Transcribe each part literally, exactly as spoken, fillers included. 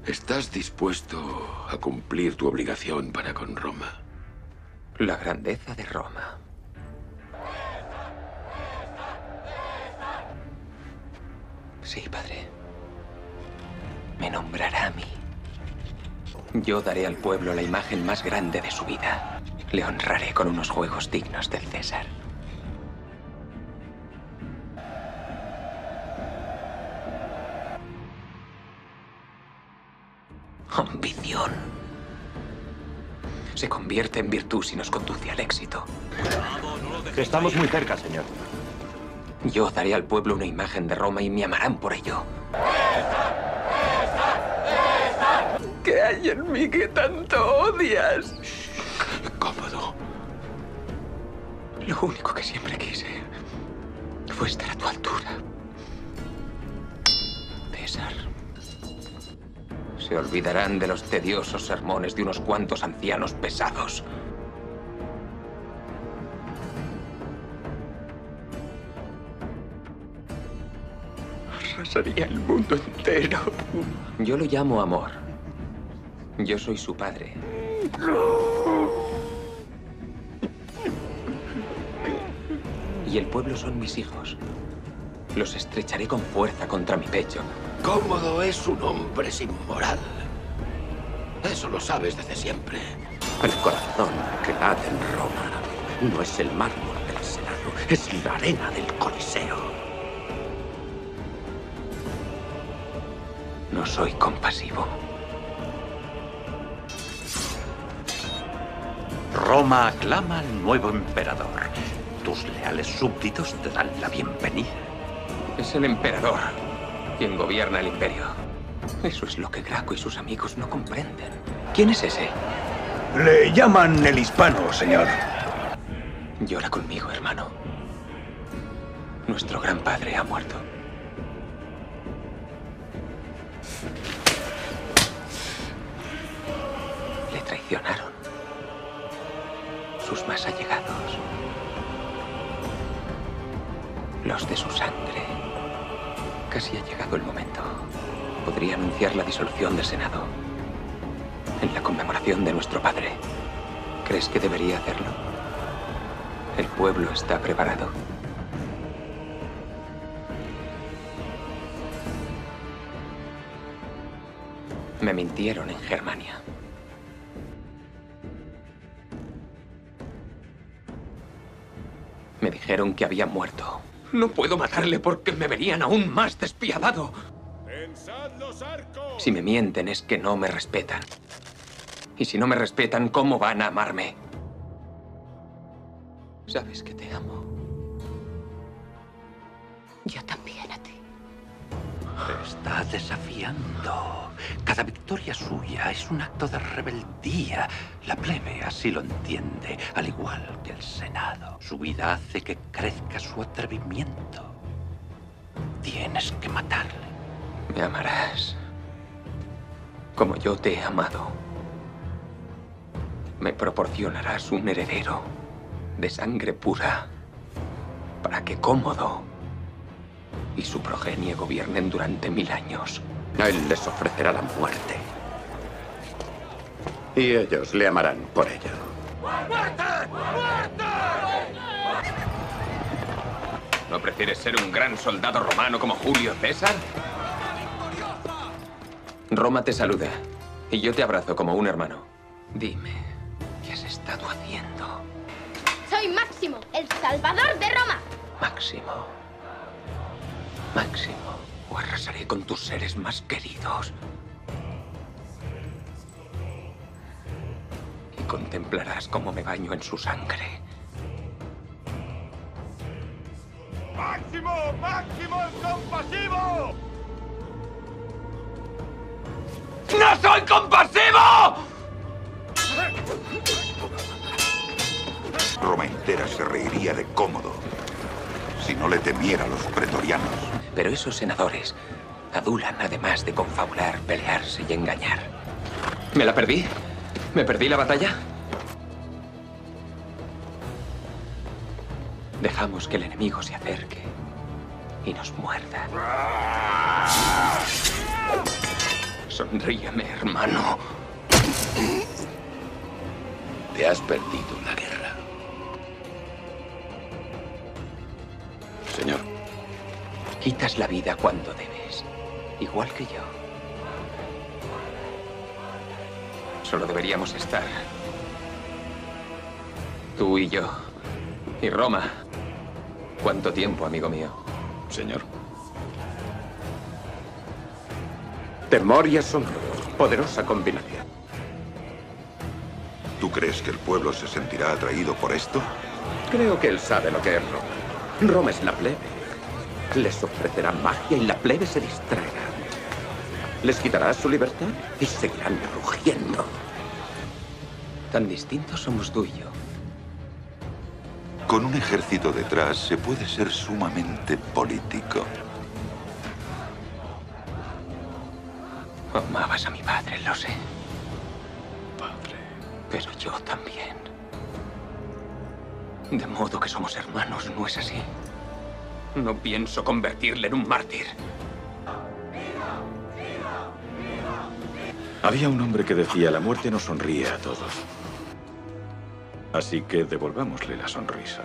¿Estás dispuesto a cumplir tu obligación para con Roma? La grandeza de Roma. Sí, padre. Me nombrará a mí. Yo daré al pueblo la imagen más grande de su vida. Le honraré con unos juegos dignos del César. Ambición. Se convierte en virtud si nos conduce al éxito. Estamos muy cerca, señor. Yo daré al pueblo una imagen de Roma y me amarán por ello. ¿Qué hay en mí que tanto odias? Cómodo. Lo único que siempre quise fue estar a tu altura. César. Se olvidarán de los tediosos sermones de unos cuantos ancianos pesados. Arrasaría el mundo entero. Yo lo llamo amor. Yo soy su padre. Y el pueblo son mis hijos. Los estrecharé con fuerza contra mi pecho. Cómodo es un hombre sin moral. Eso lo sabes desde siempre. El corazón que late en Roma no es el mármol del Senado, es la arena del Coliseo. No soy compasivo. Roma aclama al nuevo emperador. Tus leales súbditos te dan la bienvenida. Es el emperador quien gobierna el imperio. Eso es lo que Graco y sus amigos no comprenden. ¿Quién es ese? Le llaman el hispano, señor. Llora conmigo, hermano. Nuestro gran padre ha muerto. Le traicionaron sus más allegados. Los de su sangre. Casi ha llegado el momento. Podría anunciar la disolución del Senado en la conmemoración de nuestro padre. ¿Crees que debería hacerlo? El pueblo está preparado. Me mintieron en Germania. Me dijeron que había muerto. No puedo matarle porque me verían aún más despiadado. ¡Tensad los arcos! Si me mienten es que no me respetan. Y si no me respetan, ¿cómo van a amarme? Sabes que te amo. Yo también a ti. Te está desafiando. Cada victoria suya es un acto de rebeldía. La plebe así lo entiende, al igual que el Senado. Su vida hace que crezca su atrevimiento. Tienes que matarle. Me amarás como yo te he amado. Me proporcionarás un heredero de sangre pura para que Cómodo y su progenie gobiernen durante mil años. A él les ofrecerá la muerte. Y ellos le amarán por ello. ¡Muerte! ¡Muerte! ¿No prefieres ser un gran soldado romano como Julio César? Roma te saluda y yo te abrazo como un hermano. Dime, ¿qué has estado haciendo? Soy Máximo, el salvador de Roma. Máximo. Máximo. O arrasaré con tus seres más queridos. Y contemplarás cómo me baño en su sangre. ¡Máximo! ¡Máximo el compasivo! ¡No soy compasivo! Roma entera se reiría de Cómodo si no le temiera a los pretorianos. Pero esos senadores adulan además de confabular, pelearse y engañar. ¿Me la perdí? ¿Me perdí la batalla? Dejamos que el enemigo se acerque y nos muerda. Sonríeme, hermano. Te has perdido la guerra. Señor. Quitas la vida cuando debes. Igual que yo. Solo deberíamos estar. Tú y yo. Y Roma. ¿Cuánto tiempo, amigo mío? Señor. Temor y asombro. Poderosa combinación. ¿Tú crees que el pueblo se sentirá atraído por esto? Creo que él sabe lo que es Roma. Roma es la plebe. Les ofrecerá magia y la plebe se distraerá. Les quitará su libertad y seguirán rugiendo. Tan distintos somos tú y yo. Con un ejército detrás se puede ser sumamente político. Amabas a mi padre, lo sé. Padre. Pero yo también. De modo que somos hermanos, ¿no es así? No pienso convertirle en un mártir. Había un hombre que decía, la muerte nos sonríe a todos. Así que devolvámosle la sonrisa.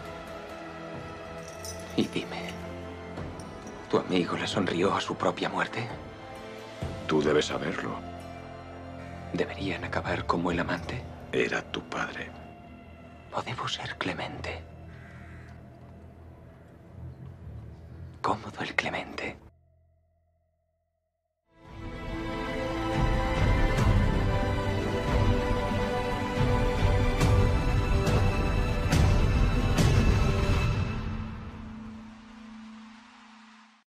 Y dime, ¿tu amigo le sonrió a su propia muerte? Tú debes saberlo. ¿Deberían acabar como el amante? Era tu padre. ¿O debo ser clemente? Cómodo el clemente.